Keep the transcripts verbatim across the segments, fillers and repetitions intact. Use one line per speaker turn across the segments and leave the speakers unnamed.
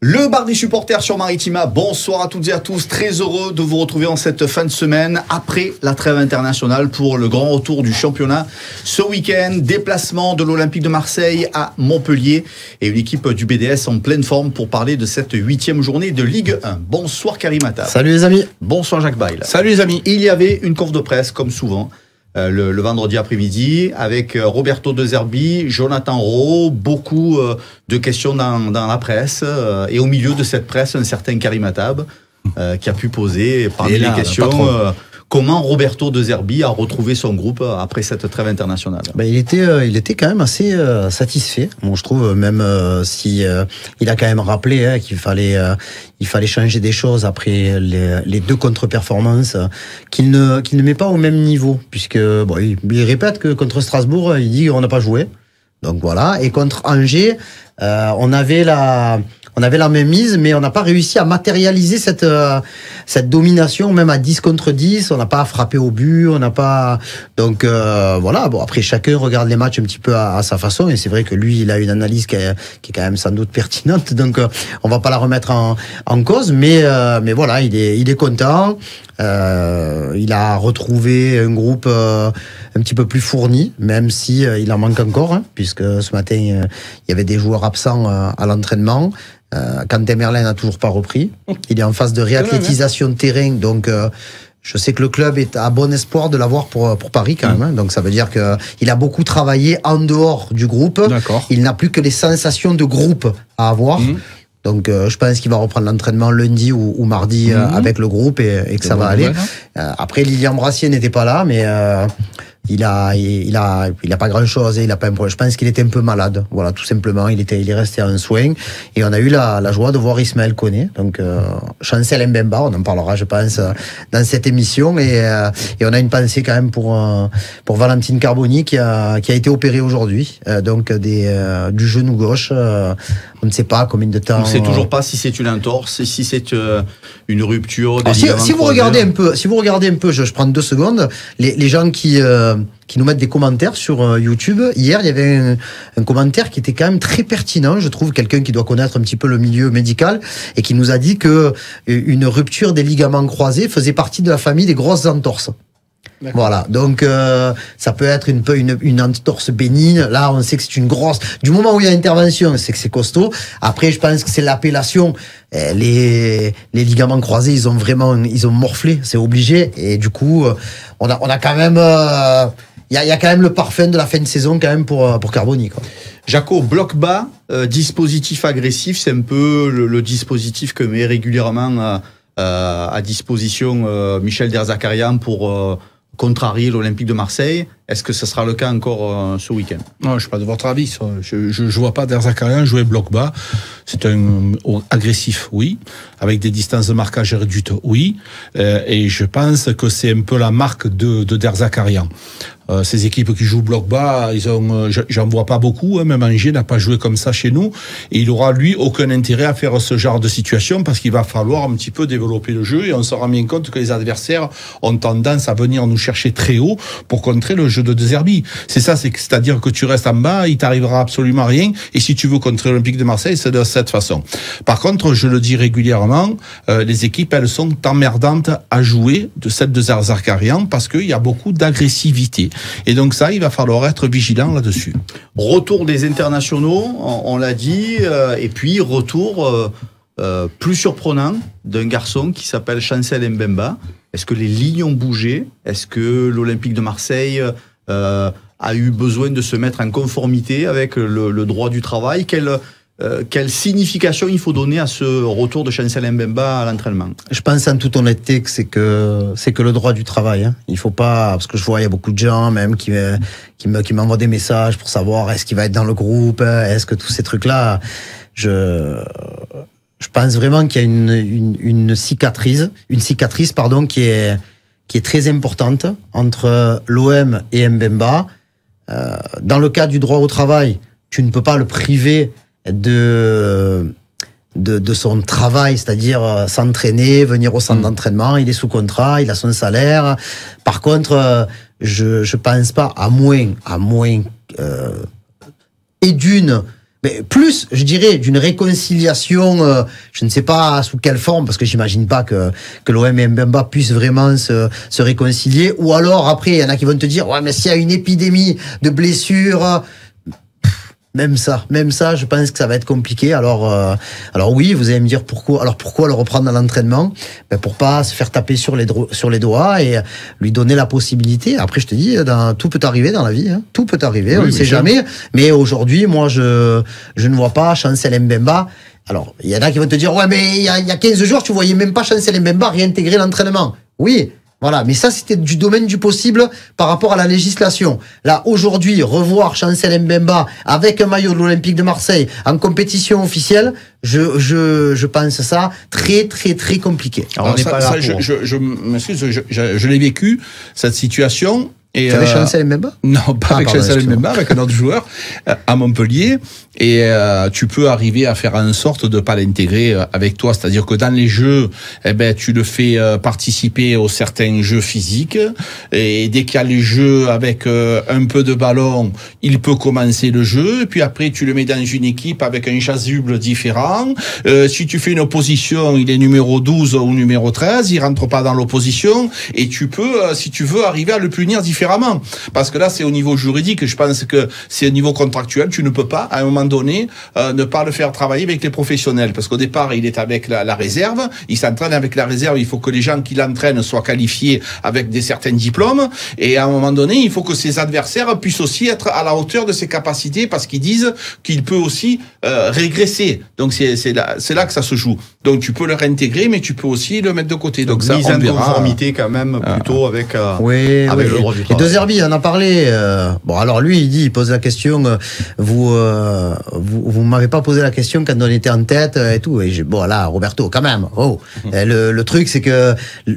Le bar des supporters sur Maritima, bonsoir à toutes et à tous, très heureux de vous retrouver en cette fin de semaine après la trêve internationale pour le grand retour du championnat. Ce week-end, déplacement de l'Olympique de Marseille à Montpellier et une équipe du B D S en pleine forme pour parler de cette huitième journée de Ligue un. Bonsoir Karim Attab.
Salut les amis.
Bonsoir Jacques Bail.
Salut les amis.
Il y avait une conf de presse comme souvent. Euh, le, le vendredi après-midi, avec euh, Roberto De Zerbi, Jonathan Rowe, beaucoup euh, de questions dans, dans la presse, euh, et au milieu de cette presse, un certain Karim Attab, euh, qui a pu poser parmi là, les questions euh, comment Roberto De Zerbi a retrouvé son groupe après cette trêve internationale.
Ben, il était, euh, il était quand même assez euh, satisfait. Bon, je trouve même euh, si euh, il a quand même rappelé hein, qu'il fallait, euh, il fallait changer des choses après les, les deux contre-performances, euh, qu'il ne, qu'il ne met pas au même niveau, puisque bon, il, il répète que contre Strasbourg, il dit on n'a pas joué. Donc voilà. Et contre Angers, euh, on avait la On avait la même mise, mais on n'a pas réussi à matérialiser cette euh, cette domination, même à dix contre dix. On n'a pas frappé au but, on n'a pas. Donc euh, voilà. Bon, après chacun regarde les matchs un petit peu à, à sa façon, et c'est vrai que lui, il a une analyse qui est, qui est quand même sans doute pertinente. Donc euh, on va pas la remettre en, en cause, mais euh, mais voilà, il est il est content. Euh, il a retrouvé un groupe euh, un petit peu plus fourni, même si euh, il en manque encore, hein, puisque ce matin euh, il y avait des joueurs absents euh, à l'entraînement. Euh, Quentin Merlin n'a toujours pas repris. Il est en phase de réathlétisation de terrain, donc euh, je sais que le club est à bon espoir de l'avoir pour pour Paris quand même. Hein. Donc ça veut dire que il a beaucoup travaillé en dehors du groupe.
D'accord.
Il n'a plus que les sensations de groupe à avoir. Mmh. Donc euh, je pense qu'il va reprendre l'entraînement lundi ou, ou mardi mmh. euh, avec le groupe et, et que ça va aller. Nouvelle, hein. euh, après Lilian Brassier n'était pas là, mais euh, il a il a il a pas grand chose et il a pas un problème. Je pense qu'il était un peu malade, voilà, tout simplement. Il était il est resté en soins et on a eu la, la joie de voir Ismaël Koné, donc euh, Chancel Mbemba, on en parlera je pense dans cette émission et euh, et on a une pensée quand même pour euh, pour Valentine Carboni qui a qui a été opérée aujourd'hui, euh, donc des euh, du genou gauche. Euh, on ne sait pas combien de temps.
On ne sait toujours pas si c'est une entorse, si c'est euh, une rupture. Des
si, si vous regardez un peu, si vous regardez un peu, je, je prends deux secondes. Les, les gens qui euh, qui nous mettent des commentaires sur euh, YouTube. Hier, il y avait un, un commentaire qui était quand même très pertinent. Je trouve quelqu'un qui doit connaître un petit peu le milieu médical et qui nous a dit que une rupture des ligaments croisés faisait partie de la famille des grosses entorses. Voilà, donc euh, ça peut être une peu une, une entorse bénigne. Là, on sait que c'est une grosse. Du moment où il y a intervention, c'est que c'est costaud. Après, je pense que c'est l'appellation. Eh, les les ligaments croisés, ils ont vraiment, ils ont morflé, c'est obligé. Et du coup, on a on a quand même, il euh, y a il y a quand même le parfum de la fin de saison quand même pour pour Carboni, quoi.
Jaco, bloc bas, euh, dispositif agressif, c'est un peu le, le dispositif que met régulièrement à, à, à disposition euh, Michel Derzakarian pour euh, contrarier l'Olympique de Marseille. Est-ce que ce sera le cas encore euh, ce week-end?
Non, je ne suis pas de votre avis. Je ne vois pas Derzakarian jouer bloc bas. C'est un euh, agressif, oui. Avec des distances de marquage réduites, oui. Euh, et je pense que c'est un peu la marque de, de Derzakarian. Euh, ces équipes qui jouent bloc bas, ils ont, euh, j'en vois pas beaucoup. Hein, même Angers n'a pas joué comme ça chez nous. Et il aura, lui, aucun intérêt à faire ce genre de situation parce qu'il va falloir un petit peu développer le jeu. Et on se rend bien compte que les adversaires ont tendance à venir nous chercher très haut pour contrer le jeu de De Zerbi. C'est ça, c'est, c'est-à-dire que tu restes en bas, il t'arrivera absolument rien. Et si tu veux contrer l'Olympique de Marseille, c'est de cette façon. Par contre, je le dis régulièrement, euh, les équipes, elles sont emmerdantes à jouer de celle de Derzakarian parce qu'il y a beaucoup d'agressivité. Et donc ça, il va falloir être vigilant là-dessus.
Retour des internationaux, on, on l'a dit, euh, et puis retour euh, euh, plus surprenant d'un garçon qui s'appelle Chancel Mbemba. Est-ce que les lignes ont bougé? Est-ce que l'Olympique de Marseille euh, a eu besoin de se mettre en conformité avec le, le droit du travail? Quelle, euh, quelle signification il faut donner à ce retour de Chancel Mbemba à l'entraînement?
Je pense en toute honnêteté que c'est que c'est que le droit du travail. Hein. Il faut pas, parce que je vois il y a beaucoup de gens même qui qui me qui m'envoient des messages pour savoir est-ce qu'il va être dans le groupe, est-ce que tous ces trucs là. Je je pense vraiment qu'il y a une une, une cicatrice, une cicatrice pardon qui est qui est très importante entre l'O M et Mbemba. Euh, dans le cas du droit au travail, tu ne peux pas le priver de de, de son travail, c'est-à-dire euh, s'entraîner, venir au centre mmh. d'entraînement, il est sous contrat, il a son salaire. Par contre, euh, je je pense pas, à moins, à moins euh, et d'une mais plus, je dirais, d'une réconciliation, euh, je ne sais pas sous quelle forme, parce que j'imagine pas que, que l'O M et Mbemba puissent vraiment se, se réconcilier. Ou alors, après, il y en a qui vont te dire, ouais, mais s'il y a une épidémie de blessures, même ça, même ça, je pense que ça va être compliqué. Alors, euh, alors oui, vous allez me dire pourquoi. Alors pourquoi le reprendre à l'entraînement? Ben pour pas se faire taper sur les sur les doigts et lui donner la possibilité. Après, je te dis, dans, tout peut arriver dans la vie. Hein. Tout peut arriver, oui, on ne sait jamais. Mais aujourd'hui, moi, je je ne vois pas Chancel Mbemba. Alors, il y en a qui vont te dire, ouais, mais il y a, il y a quinze jours, tu voyais même pas Chancel Mbemba réintégrer l'entraînement. Oui. Voilà, mais ça c'était du domaine du possible par rapport à la législation. Là, aujourd'hui, revoir Chancel Mbemba avec un maillot de l'Olympique de Marseille en compétition officielle, je je je pense ça très très très compliqué.
Alors, Alors on ça, pas là ça, pour... je, je, je m'excuse, je, je, je l'ai vécu cette situation.
Et tu avais euh, Chancel Mbemba?
Non, pas ah, avec Chancel Mbemba, avec un autre joueur euh, à Montpellier. Et euh, tu peux arriver à faire en sorte de pas l'intégrer euh, avec toi. C'est-à-dire que dans les jeux, eh ben tu le fais euh, participer aux certains jeux physiques. Et dès qu'il y a les jeux avec euh, un peu de ballon, il peut commencer le jeu. Et puis après, tu le mets dans une équipe avec un chasuble différent. Euh, si tu fais une opposition, il est numéro douze ou numéro treize, il rentre pas dans l'opposition. Et tu peux, euh, si tu veux, arriver à le punir différemment. Parce que là, c'est au niveau juridique. Je pense que c'est au niveau contractuel. Tu ne peux pas, à un moment donné, euh, ne pas le faire travailler avec les professionnels. Parce qu'au départ, il est avec la, la réserve. Il s'entraîne avec la réserve. Il faut que les gens qui l'entraînent soient qualifiés avec des certains diplômes. Et à un moment donné, il faut que ses adversaires puissent aussi être à la hauteur de ses capacités parce qu'ils disent qu'il peut aussi euh, régresser. Donc, c'est, c'est, là, c'est là que ça se joue. Donc, tu peux le réintégrer, mais tu peux aussi le mettre de côté. Donc,
Donc
ça,
mise
on
en
verra.
conformité quand même plutôt ah. avec, euh,
oui,
avec
oui.
le droit du
Et
travail.
De Zerbi en a parlé. Euh, bon, alors lui, il dit, il pose la question. Euh, vous, euh, vous, vous m'avez pas posé la question quand on était en tête euh, et tout. Et j'ai, bon, là, Roberto, quand même. Oh, mmh. le, le truc, c'est que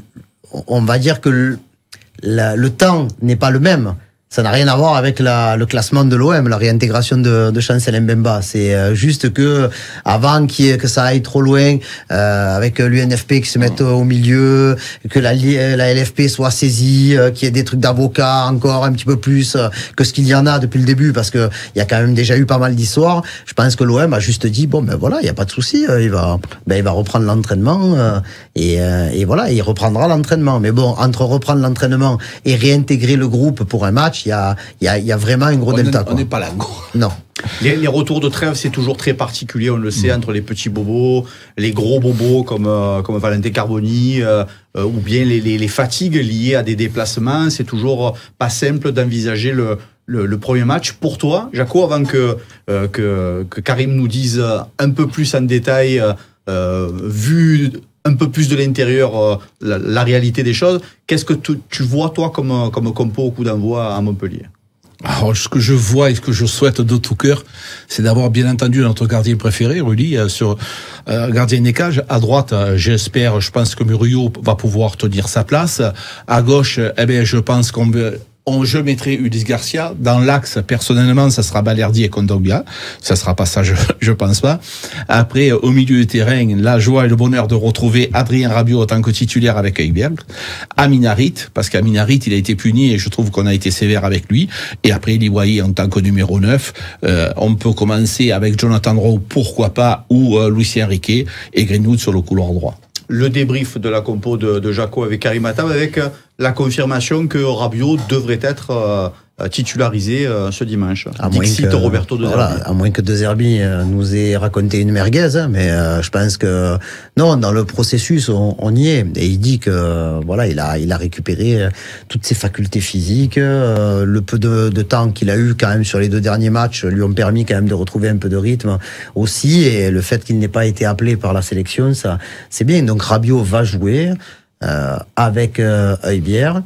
on va dire que le, la, le temps n'est pas le même. Ça n'a rien à voir avec la, le classement de l'O M, la réintégration de, de Chancel Mbemba. C'est euh, juste que avant qu'il y ait, que ça aille trop loin, euh, avec l'U N F P qui se mette au milieu, que la, la L F P soit saisie, euh, qu'il y ait des trucs d'avocats encore un petit peu plus euh, que ce qu'il y en a depuis le début, parce que il y a quand même déjà eu pas mal d'histoires. Je pense que l'O M a juste dit bon ben voilà, il y a pas de souci, euh, il va, ben il va reprendre l'entraînement euh, et, euh, et voilà, il reprendra l'entraînement. Mais bon, entre reprendre l'entraînement et réintégrer le groupe pour un match, il y a, il y a, il y a vraiment un gros
on
delta.
Est, on n'est pas là.
Non.
Les, les retours de trêve, c'est toujours très particulier, on le sait, mmh. entre les petits bobos, les gros bobos comme euh, comme Valentin Carboni, euh, euh, ou bien les, les, les fatigues liées à des déplacements. C'est toujours pas simple d'envisager le, le, le premier match. Pour toi, Jaco, avant que, euh, que, que Karim nous dise un peu plus en détail, euh, vu un peu plus de l'intérieur, euh, la, la réalité des choses, qu'est-ce que tu, tu vois, toi, comme, comme compo au coup d'envoi à Montpellier?
Alors, ce que je vois et ce que je souhaite de tout cœur, c'est d'avoir bien entendu notre gardien préféré, Rudy, euh, sur euh, gardien des cages. À droite, euh, j'espère, je pense que Murillo va pouvoir tenir sa place. À gauche, eh bien, je pense qu'on veut... On, je mettrai Ulysse Garcia. Dans l'axe, personnellement, ça sera Balerdi et Kondogbia. Ça sera pas ça, je, je pense pas. Après, au milieu du terrain, la joie et le bonheur de retrouver Adrien Rabiot en tant que titulaire avec Højbjerg. Aminarit, parce qu'Aminarit, il a été puni et je trouve qu'on a été sévère avec lui. Et après, Liwahi en tant que numéro neuf. Euh, on peut commencer avec Jonathan Rowe, pourquoi pas, ou euh, Lucien Riquet et Greenwood sur le couloir droit.
Le débrief de la compo de, de Jaco avec Karim Atam, avec la confirmation que Rabiot devrait être euh, titularisé euh, ce dimanche.
À moins
Dixit
que,
Roberto De Zerbi.
Voilà, à moins que De Zerbi euh, nous ait raconté une merguez, hein, mais euh, je pense que non, dans le processus, on, on y est. Et il dit que euh, voilà, il a, il a récupéré euh, toutes ses facultés physiques, euh, le peu de, de temps qu'il a eu quand même sur les deux derniers matchs lui ont permis quand même de retrouver un peu de rythme aussi. Et le fait qu'il n'ait pas été appelé par la sélection, ça, c'est bien. Donc Rabiot va jouer euh, avec euh, Højbjerg.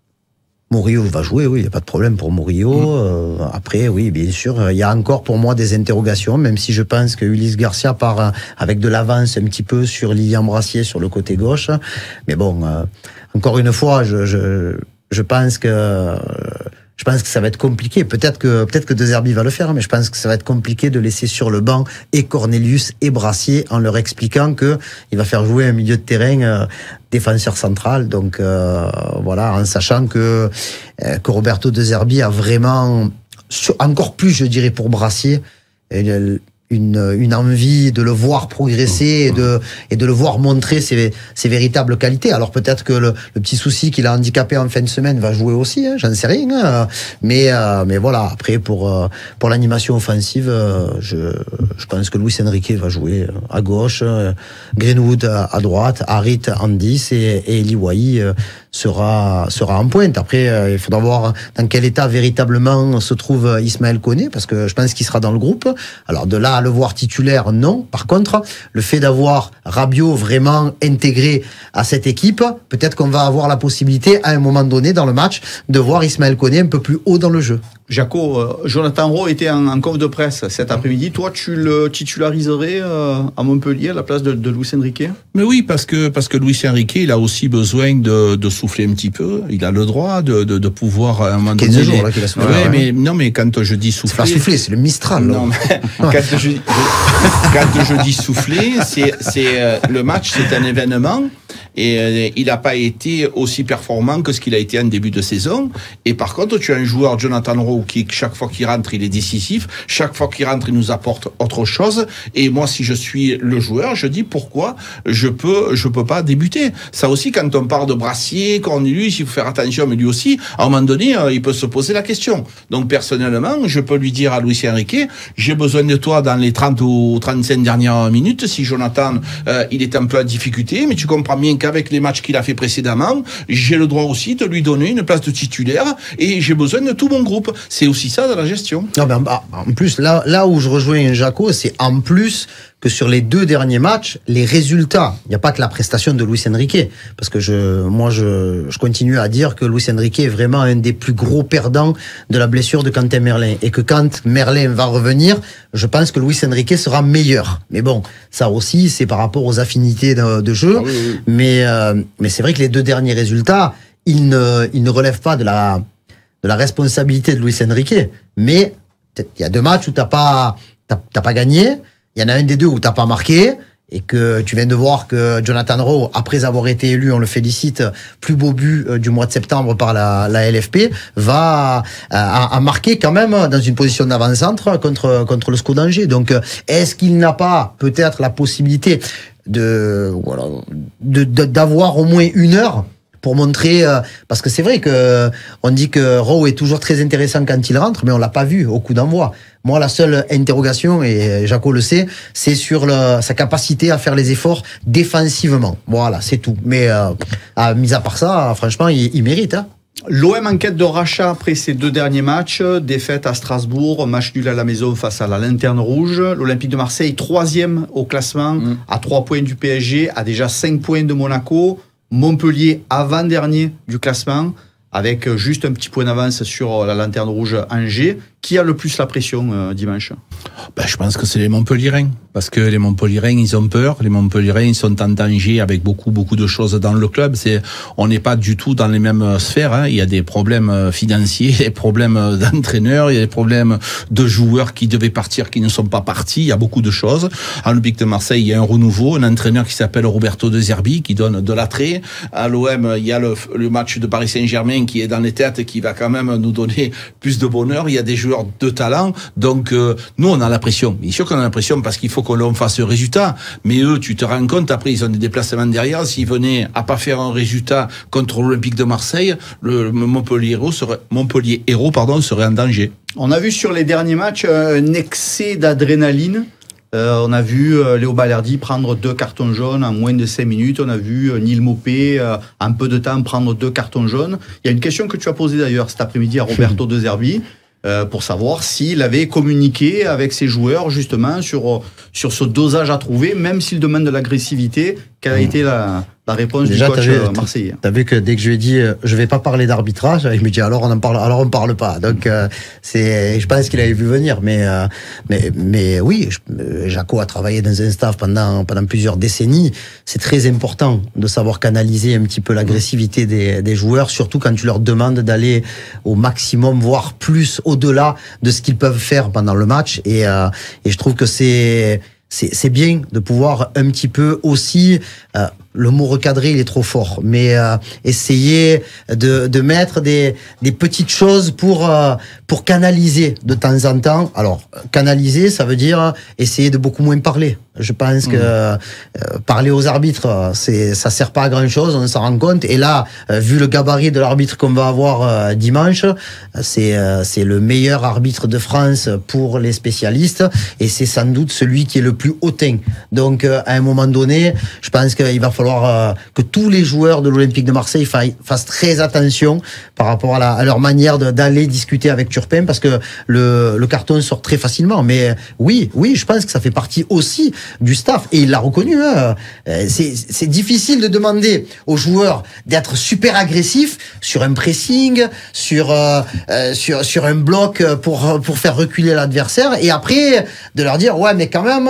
Murillo va jouer, oui, il n'y a pas de problème pour Murillo. Mmh. Euh, après, oui, bien sûr, il y a encore pour moi des interrogations, même si je pense que Ulysse Garcia part avec de l'avance un petit peu sur Lilian Brassier sur le côté gauche. Mais bon, euh, encore une fois, je, je, je pense que... Euh, Je pense que ça va être compliqué. Peut-être que peut-être que De Zerbi va le faire, mais je pense que ça va être compliqué de laisser sur le banc et Cornelius et Brassier en leur expliquant que il va faire jouer un milieu de terrain euh, défenseur central. Donc euh, voilà, en sachant que euh, que Roberto De Zerbi a vraiment, encore plus, je dirais, pour Brassier, une, une envie de le voir progresser et de, et de le voir montrer ses, ses véritables qualités. Alors peut-être que le, le petit souci qu'il a handicapé en fin de semaine va jouer aussi, hein, j'en sais rien. Hein. Mais, euh, mais voilà, après pour, euh, pour l'animation offensive, euh, je, je pense que Luis Enrique va jouer à gauche, euh, Greenwood à, à droite, Harit en dix et, et Eli Wahi euh, sera, sera en pointe. Après, euh, il faudra voir dans quel état véritablement se trouve Ismaël Koné, parce que je pense qu'il sera dans le groupe. Alors de là à le voir titulaire, non. Par contre, le fait d'avoir Rabiot vraiment intégré à cette équipe, peut-être qu'on va avoir la possibilité à un moment donné dans le match de voir Ismaël Koné un peu plus haut dans le jeu.
Jaco, euh, Jonathan Rowe était en, en conf de presse cet après-midi. Toi, tu le titulariserais euh, à Montpellier à la place de, de Luis Enrique?
Mais oui, parce que parce que Luis Enrique, il a aussi besoin de, de souffler un petit peu. Il a le droit de, de, de pouvoir à un moment donné.
quinze jours là qu'il a soufflé.
Ouais, ouais, mais non, mais quand je dis souffler,
c'est pas souffler, c'est le Mistral.
Non, mais quand je, je quand je dis souffler, c'est c'est euh, le match, c'est un événement. Et euh, il n'a pas été aussi performant que ce qu'il a été en début de saison. Et par contre, tu as un joueur, Jonathan Rowe, qui chaque fois qu'il rentre, il est décisif. Chaque fois qu'il rentre, il nous apporte autre chose. Et moi, si je suis le joueur, je dis pourquoi je peux, je peux pas débuter. Ça aussi, quand on parle de Brassier, Cornelius, il faut faire attention, mais lui aussi, à un moment donné, euh, il peut se poser la question. Donc, personnellement, je peux lui dire à Luis Enrique, j'ai besoin de toi dans les trente ou trente-cinq dernières minutes. Si Jonathan, euh, il est un peu en difficulté, mais tu comprends bien qu'avec les matchs qu'il a fait précédemment, j'ai le droit aussi de lui donner une place de titulaire et j'ai besoin de tout mon groupe. C'est aussi ça de la gestion.
Non, ben, en plus, là, là où je rejoins Jaco, c'est en plus que sur les deux derniers matchs, les résultats, il n'y a pas que la prestation de Luis Enrique, parce que je, moi, je, je continue à dire que Luis Enrique est vraiment un des plus gros perdants de la blessure de Quentin Merlin, et que quand Merlin va revenir, je pense que Luis Enrique sera meilleur. Mais bon, ça aussi, c'est par rapport aux affinités de, de jeu, ah oui, oui. mais, euh, mais c'est vrai que les deux derniers résultats, ils ne, ils ne relèvent pas de la, de la responsabilité de Luis Enrique, mais il y a deux matchs où t'as pas, t'as, t'as pas gagné. Il y en a un des deux où t'as pas marqué et que tu viens de voir que Jonathan Rowe, après avoir été élu, on le félicite, plus beau but du mois de septembre par la, la L F P, va à, à marquer quand même dans une position d'avant-centre contre contre le S C O d'Angers. Donc, est-ce qu'il n'a pas peut-être la possibilité de voilà de, de d'avoir au moins une heure pour montrer, euh, parce que c'est vrai que on dit que Rowe est toujours très intéressant quand il rentre, mais on l'a pas vu au coup d'envoi. Moi, la seule interrogation, et Jaco le sait, c'est sur le, sa capacité à faire les efforts défensivement. Voilà, c'est tout. Mais euh, à, mis à part ça, franchement, il, il mérite. Hein.
L'O M en quête de rachat après ses deux derniers matchs, défaite à Strasbourg, match nul à la maison face à la Lanterne Rouge. L'Olympique de Marseille, troisième au classement, mmh. à trois points du P S G, à déjà cinq points de Monaco. Montpellier, avant-dernier du classement, avec juste un petit point d'avance sur la Lanterne Rouge Angers. Qui a le plus la pression euh, dimanche?
Ben, je pense que c'est les Montpelliérains. Parce que les Montpelliérains, ils ont peur. Les Montpelliérains, ils sont en danger avec beaucoup, beaucoup de choses dans le club. C'est, on n'est pas du tout dans les mêmes sphères. Hein. Il y a des problèmes financiers, des problèmes d'entraîneurs, il y a des problèmes de joueurs qui devaient partir, qui ne sont pas partis. Il y a beaucoup de choses. À l'Olympique de Marseille, il y a un renouveau, un entraîneur qui s'appelle Roberto De Zerbi, qui donne de l'attrait. À l'O M, il y a le, le match de Paris Saint-Germain qui est dans les têtes et qui va quand même nous donner plus de bonheur. Il y a des joueurs de talent. Donc, euh, nous, on a la pression. Bien sûr qu'on a la pression parce qu'il faut que l'on fasse le résultat. Mais eux, tu te rends compte, après, ils ont des déplacements derrière. S'ils venaient à pas faire un résultat contre l'Olympique de Marseille, le Montpellier Héros serait, Montpellier Héros, pardon, serait en danger.
On a vu sur les derniers matchs un excès d'adrénaline. Euh, on a vu euh, Léo Balerdi prendre deux cartons jaunes en moins de cinq minutes. On a vu euh, Neil Maupay, euh, en peu de temps, prendre deux cartons jaunes. Il y a une question que tu as posée d'ailleurs cet après-midi à Roberto De Zerbi. Euh, pour savoir s'il avait communiqué avec ses joueurs justement sur, sur ce dosage à trouver, même s'il demande de l'agressivité. Quelle a été la, la réponse Déjà, du coach vu, marseillais?
T'as vu que dès que je lui ai dit euh, je vais pas parler d'arbitrage, il me dit alors on en parle, alors on parle pas. Donc euh, c'est, je pense qu'il avait vu venir, mais euh, mais mais oui, je, euh, Jaco a travaillé dans un staff pendant pendant plusieurs décennies. C'est très important de savoir canaliser un petit peu l'agressivité des des joueurs, surtout quand tu leur demandes d'aller au maximum, voire plus au-delà de ce qu'ils peuvent faire pendant le match. Et euh, et je trouve que c'est C'est, c'est bien de pouvoir un petit peu aussi, euh, le mot recadrer, il est trop fort, mais euh, essayer de, de mettre des, des petites choses pour, euh, pour canaliser de temps en temps. Alors, canaliser, ça veut dire essayer de beaucoup moins parler. Je pense que euh, parler aux arbitres, c'est, ça sert pas à grand chose, on s'en rend compte. Et là, euh, vu le gabarit de l'arbitre qu'on va avoir euh, dimanche, c'est, euh, c'est le meilleur arbitre de France pour les spécialistes, et c'est sans doute celui qui est le plus hautain. Donc, euh, à un moment donné, je pense qu'il va falloir euh, que tous les joueurs de l'Olympique de Marseille fa- fassent très attention par rapport à, la, à leur manière de, d'aller discuter avec Turpin, parce que le, le carton sort très facilement. Mais oui, oui, je pense que ça fait partie aussi du staff, et il l'a reconnu. Hein. C'est, c'est difficile de demander aux joueurs d'être super agressifs sur un pressing, sur euh, euh, sur sur un bloc pour pour faire reculer l'adversaire, et après de leur dire ouais, mais quand même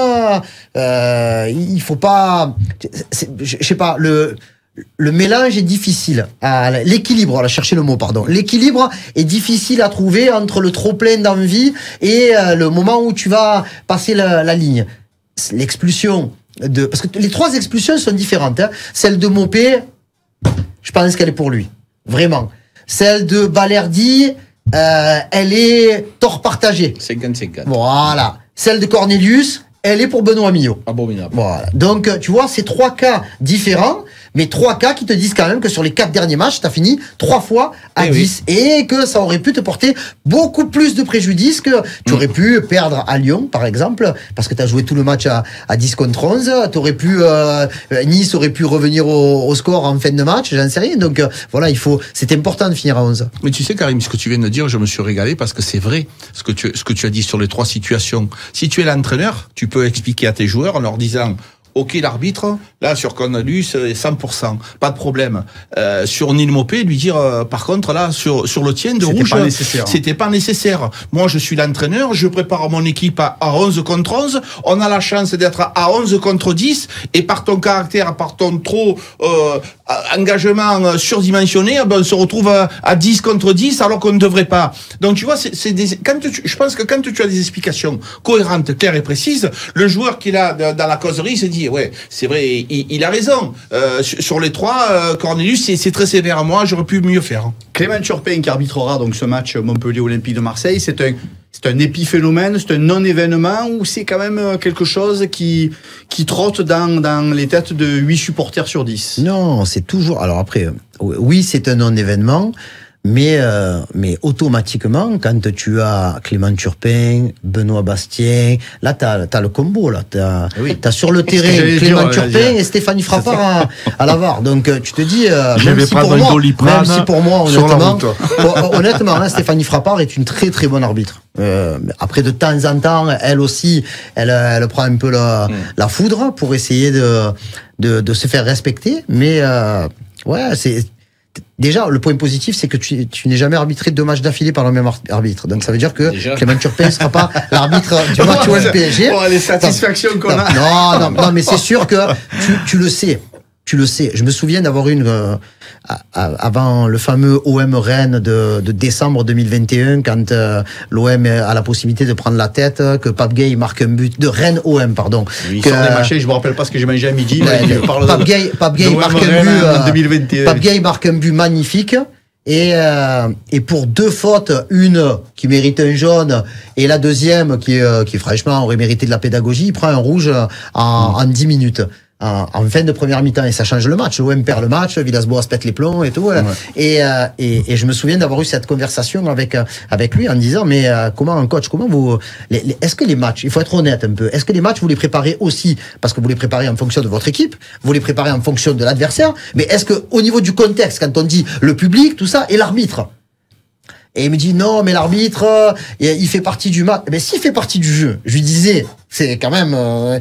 euh, il faut pas, c'est, je sais pas, le Le mélange est difficile, à l'équilibre, on va chercher le mot, pardon. L'équilibre est difficile à trouver entre le trop plein d'envie et euh, le moment où tu vas passer la, la ligne. L'expulsion de, parce que les trois expulsions sont différentes. Hein. Celle de Mopé, je pense qu'elle est pour lui, vraiment. Celle de Balerdi, euh, elle est tort partagé.
cinquante cinquante.
Voilà. Celle de Cornelius, elle est pour Benoît Millot.
Abominable.
Voilà. Donc, tu vois, c'est trois cas différents, mais trois cas qui te disent quand même que sur les quatre derniers matchs, tu as fini trois fois à
eh
dix, oui. Et que ça aurait pu te porter beaucoup plus de préjudice, que tu aurais pu perdre à Lyon, par exemple, parce que tu as joué tout le match à, à dix contre onze, t'aurais pu, euh, Nice aurait pu revenir au, au score en fin de match, j'en sais rien. Donc, euh, voilà, il faut, c'est important de finir à onze.
Mais tu sais, Karim, ce que tu viens de dire, je me suis régalé, parce que c'est vrai, ce que tu, ce que tu as dit sur les trois situations. Si tu es l'entraîneur, tu peux expliquer à tes joueurs en leur disant: ok, l'arbitre, là, sur Cornelius, cent pour cent, pas de problème. Euh, sur Neil Mopé, lui dire, euh, par contre, là, sur, sur le tien de
c'était
rouge,
pas nécessaire.
c'était pas nécessaire. Moi, je suis l'entraîneur, je prépare mon équipe à, à onze contre onze, on a la chance d'être à onze contre dix, et par ton caractère, par ton trop euh, engagement surdimensionné, ben, on se retrouve à, à dix contre dix, alors qu'on ne devrait pas. Donc, tu vois, c'est, c'est des, quand tu, je pense que quand tu as des explications cohérentes, claires et précises, le joueur qui est là dans la causerie se dit: ouais, c'est vrai, il, il a raison. Euh, sur, sur les trois, euh, Cornelius, c'est, c'est très sévère à moi, j'aurais pu mieux faire.
Clément Turpin qui arbitrera donc ce match Montpellier-Olympique de Marseille, c'est un, c'est un épiphénomène, c'est un non-événement, ou c'est quand même quelque chose qui, qui trotte dans, dans les têtes de huit supporters sur dix?
Non, c'est toujours... Alors après, oui, c'est un non-événement, mais, euh, mais automatiquement, quand tu as Clément Turpin, Benoît Bastien, là, tu as le combo. Là, tu as oui. sur le terrain Clément dire, Turpin ouais, et Stéphanie Frappard à, à la V A R. Donc, tu te dis, euh, même, si pour moi, même si pour moi, honnêtement, bon, honnêtement hein, Stéphanie Frappard est une très très bonne arbitre. Euh, après, de temps en temps, elle aussi, elle, elle prend un peu la, mmh. la foudre pour essayer de, de, de se faire respecter. Mais euh, ouais, c'est... Déjà, le point positif, c'est que tu, tu n'es jamais arbitré deux matchs d'affilée par le même arbitre. Donc, ça veut dire que Déjà. Clément Turpin ne sera pas l'arbitre du match O M P S G.
Oh, les satisfactions qu'on
non,
a.
Non, non, non, mais c'est sûr que tu, tu le sais. Tu le sais. Je me souviens d'avoir une, euh, avant le fameux O M Rennes de, de décembre deux mille vingt et un, quand euh, l'O M a la possibilité de prendre la tête, que Pape Gay marque un but, de Rennes O M, pardon.
Oui, il
que,
sort des machins, je me rappelle pas ce que j'ai mangé à midi.
Ouais,
il parle
Pape Gay, Pape Gay marque un but, euh, deux mille vingt et un. Pape Gay marque un but magnifique. Et, euh, et pour deux fautes, une qui mérite un jaune et la deuxième qui, euh, qui franchement aurait mérité de la pédagogie, il prend un rouge en, en dix minutes. En, en fin de première mi-temps, et ça change le match. L'O M perd le match, Villas-Boas pète les plombs et tout. Ouais. Et, euh, et, et je me souviens d'avoir eu cette conversation avec avec lui en disant: mais euh, comment un coach, comment vous, les, les, est-ce que les matchs, il faut être honnête un peu, est-ce que les matchs vous les préparez aussi parce que vous les préparez en fonction de votre équipe, vous les préparez en fonction de l'adversaire, mais est-ce que au niveau du contexte, quand on dit le public, tout ça, et l'arbitre? Et il me dit: non, mais l'arbitre, euh, il fait partie du match. Mais s'il fait partie du jeu, je lui disais, c'est quand même, euh,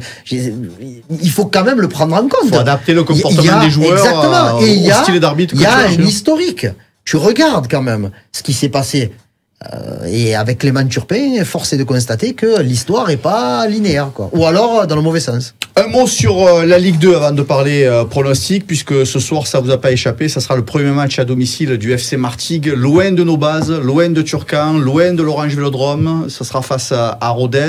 il faut quand même le prendre en compte. Il
faut adapter le comportement
a,
des joueurs
exactement.
Euh,
et il y a,
au style d'arbitre.
Il y a un historique. Tu regardes quand même ce qui s'est passé. Euh, et avec Clément Turpin, force est de constater que l'histoire est pas linéaire, quoi. Ou alors dans le mauvais sens.
Un mot sur euh, la Ligue deux avant de parler euh, pronostic, puisque ce soir, ça vous a pas échappé, ça sera le premier match à domicile du F C Martigues, loin de nos bases, loin de Turcan, loin de l'Orange Vélodrome. Ça sera face à, à Rodez.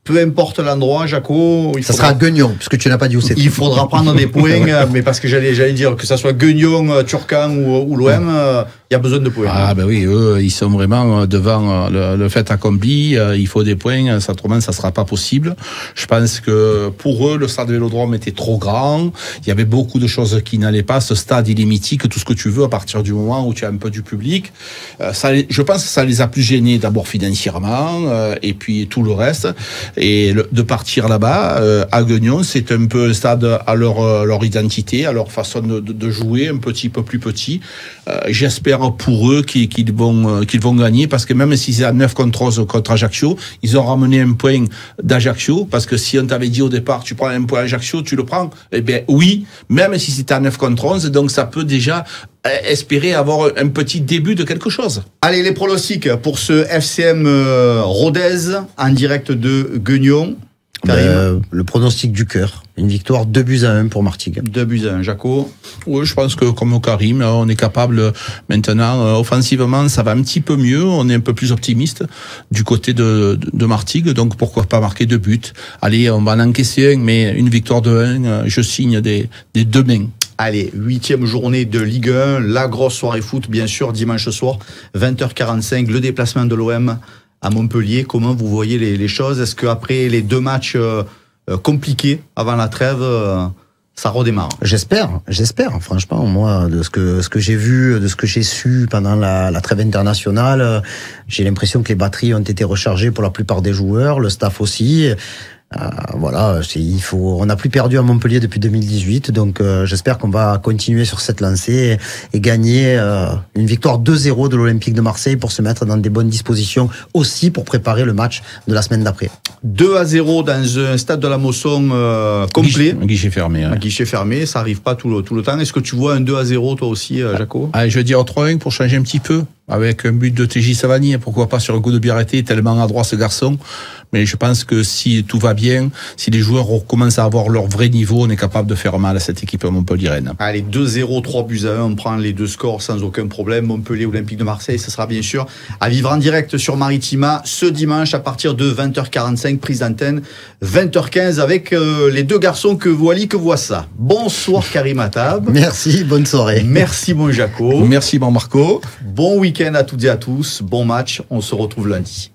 peu importe l'endroit, Jaco.
Ça faudra... sera Guignon, puisque tu n'as pas dit où c'est.
Il faudra prendre des points, mais parce que j'allais, j'allais dire que ça soit Guignon, Turcan ou, ou l'O M, il y a besoin de points.
Ah ben oui, eux, ils sont vraiment devant le, le fait accompli. Il faut des points, autrement ça sera pas possible. Je pense que pour eux, le stade Vélodrome était trop grand. Il y avait beaucoup de choses qui n'allaient pas. Ce stade, il est mythique, tout ce que tu veux à partir du moment où tu as un peu du public. Ça, je pense que ça les a plus gênés d'abord financièrement et puis tout le reste. Et le, de partir là-bas, euh, à Guignon, c'est un peu un stade à leur, leur identité, à leur façon de, de jouer, un petit peu plus petit. Euh, j'espère pour eux qu'ils, qu'ils, vont, qu'ils vont gagner, parce que même si c'est à neuf contre onze contre Ajaccio, ils ont ramené un point d'Ajaccio, parce que si on t'avait dit au départ, tu prends un point Ajaccio, tu le prends, eh bien oui, même si c'était à neuf contre onze, donc ça peut déjà espérer avoir un petit début de quelque chose.
Allez, les pronostics pour ce F C M euh, Rodez en direct de Guignon.
Euh, le pronostic du cœur, une victoire deux buts à un pour Martigues.
deux buts à un, Jaco.
Oui, je pense que comme Karim, on est capable maintenant, offensivement, ça va un petit peu mieux, on est un peu plus optimiste du côté de, de, de Martigues, donc pourquoi pas marquer deux buts. Allez, on va en encaisser un, mais une victoire de un, je signe des, des deux mains.
Allez, huitième journée de Ligue un, la grosse soirée foot, bien sûr, dimanche soir, vingt heures quarante-cinq, le déplacement de l'O M à Montpellier. Comment vous voyez les, les choses? Est-ce qu'après les deux matchs euh, compliqués avant la trêve, euh, ça redémarre?
J'espère, j'espère. Franchement, moi, de ce que ce que j'ai vu, de ce que j'ai su pendant la, la trêve internationale, euh, j'ai l'impression que les batteries ont été rechargées pour la plupart des joueurs, le staff aussi. Euh, voilà, il faut. On n'a plus perdu à Montpellier depuis deux mille dix-huit, donc euh, j'espère qu'on va continuer sur cette lancée et, et gagner euh, une victoire deux zéro de l'Olympique de Marseille pour se mettre dans des bonnes dispositions aussi pour préparer le match de la semaine d'après.
deux à zéro dans un stade de la Mosson euh, complet.
Un guichet fermé. Ouais.
Un guichet fermé, ça arrive pas tout le, tout le temps. Est-ce que tu vois un deux à zéro toi aussi, euh, Jaco?
Ah, je veux dire trois un pour changer un petit peu, avec un but de T J Savani, pourquoi pas sur un coup de Biarreté, tellement adroit ce garçon. Mais je pense que si tout va bien, si les joueurs commencent à avoir leur vrai niveau, on est capable de faire mal à cette équipe montpelliéraine.
Allez, deux zéro, trois buts à un, on prend les deux scores sans aucun problème. Montpellier, Olympique de Marseille, ce sera bien sûr à vivre en direct sur Maritima ce dimanche à partir de vingt heures quarante-cinq, prise d'antenne, vingt heures quinze avec euh, les deux garçons que voilà, que voit ça. Bonsoir Karim Attab.
Merci, bonne soirée.
Merci mon Jaco.
Merci mon Marco.
Bon week-end à toutes et à tous, bon match, on se retrouve lundi.